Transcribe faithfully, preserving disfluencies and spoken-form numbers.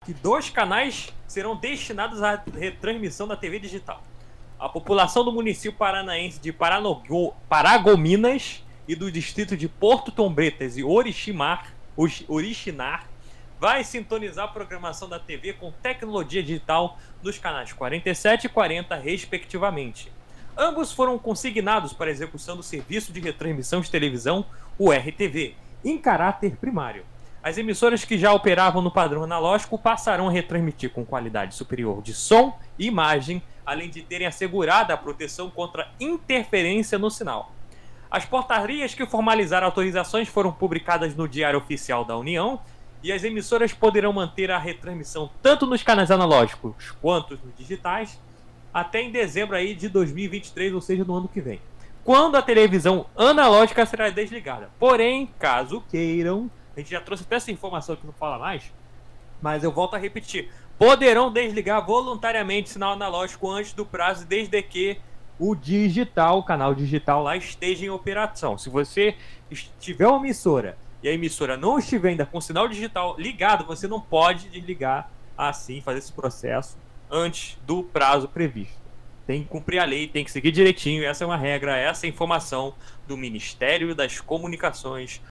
que dois canais serão destinados à retransmissão da T V digital. A população do município paranaense de Paranogo, Paragominas e do distrito de Porto Tombretas e Oriximar, Orixinar vai sintonizar a programação da T V com tecnologia digital nos canais quarenta e sete e quarenta, respectivamente. Ambos foram consignados para a execução do serviço de retransmissão de televisão, o R T V, em caráter primário. As emissoras que já operavam no padrão analógico passarão a retransmitir com qualidade superior de som e imagem, além de terem assegurada a proteção contra interferência no sinal. As portarias que formalizaram autorizações foram publicadas no Diário Oficial da União e as emissoras poderão manter a retransmissão tanto nos canais analógicos quanto nos digitais até em dezembro aí de dois mil e vinte e três, ou seja, no ano que vem, quando a televisão analógica será desligada. Porém, caso queiram, a gente já trouxe até essa informação que não fala mais, mas eu volto a repetir, poderão desligar voluntariamente o sinal analógico antes do prazo, desde que o digital, o canal digital lá esteja em operação. Se você tiver uma emissora e a emissora não estiver ainda com o sinal digital ligado, você não pode desligar assim, fazer esse processo antes do prazo previsto. Tem que cumprir a lei, tem que seguir direitinho, essa é uma regra, essa é a informação do Ministério das Comunicações